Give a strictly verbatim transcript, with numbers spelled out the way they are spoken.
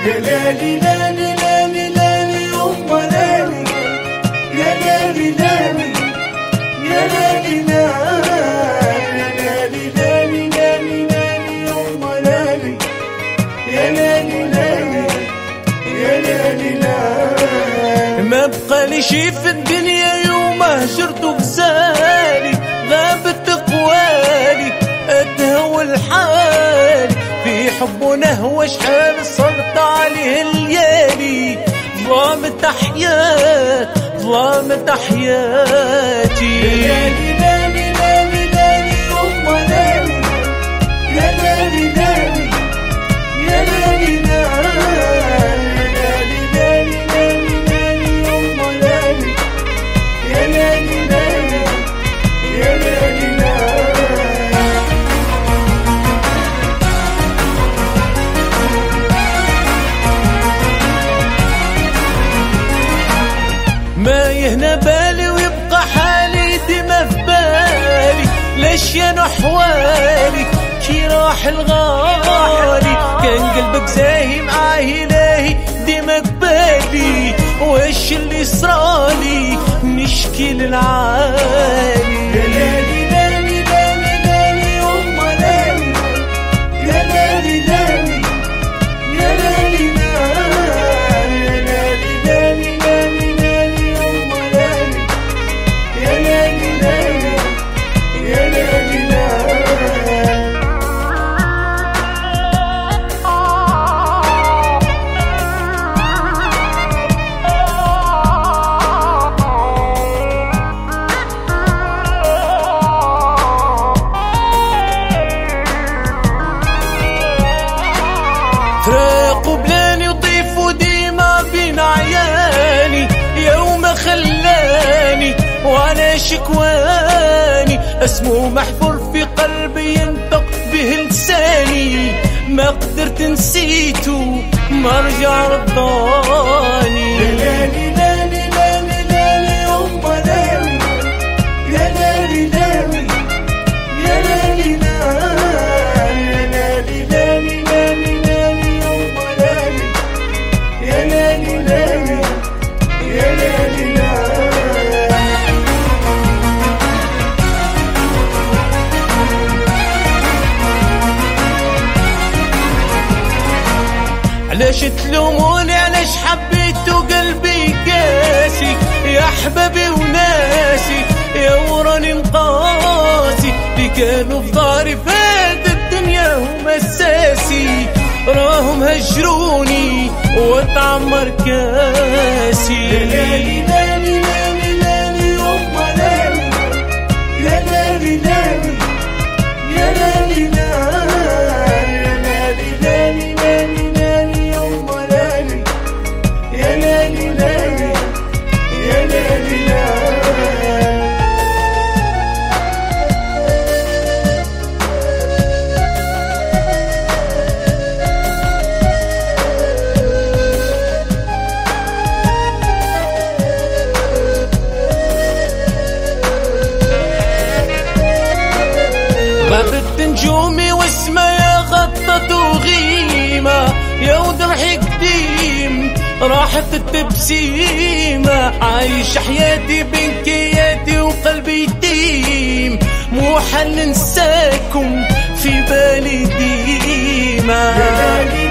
يا لالي لالي لالي لالي يما لالي، يا لالي لالي يا لالي لالي لالي لالي لالي يما لالي، يا لالي لالي يا لالي لالي. ما بقالي شي في الدنيا يوم هجرت وغزالي، غابت اقوالي اتهوى الحال في حب ونهوى، شحال صرت عليه الليالي، ظلامت حياة ظلامت حياتي. يا لالي لالي لالي لالي يما لالي، يا لالي لالي يا لالي لالي لالي لالي لالي يما لالي، يا لالي لالي يا لالي لالي. ما يهنى بالي ويبقى حالي ديما في بالي، ليش يا نحوالي كي راح الغالي، كان قلبك زاهي معاه إلهي ديما قبالي، واش اللي صرالي نشكي للعالي. يا لالي لالي لالي لالي يما لالي، يا لالي لالي يا لالي لالي لالي لالي لالي لالي يما لالي، يا لالي لالي يا لالي لالي. فراق وبلاني وطيف وديما بين عياني، يوم خلاني وانا شكواني، اسمه محفور في قلبي ينطق به لساني، ما قدرت نسيته ما رجع رضاني. يا لالي لالي لالي لالي يما لالي، يا لالي لالي يا لالي لالي لالي لالي لالي يما لالي، يا لالي لالي يا لالي لالي. علاش تلوموني علاش حبيت وقلبي قاسي، يا احبابي وناسي يا وراني مقاسي، اللي كانوا في ظهري في هاد الدنيا هما اساسي، راهم هجروني وتعمر كاسي. يا لالي لالي لالي لالي يما لالي، يا لالي لالي يا لالي لالي لالي لالي لالي يما لالي، يا لالي لالي يا لالي لالي. غابت نجومي والسمايا غطت وغيمة، يا وضرحي قديم راحت التبسيمة، عايش حياتي بين كياتي وقلبي يتيم، مو حل ننساكم في بالي ديما. يا لالي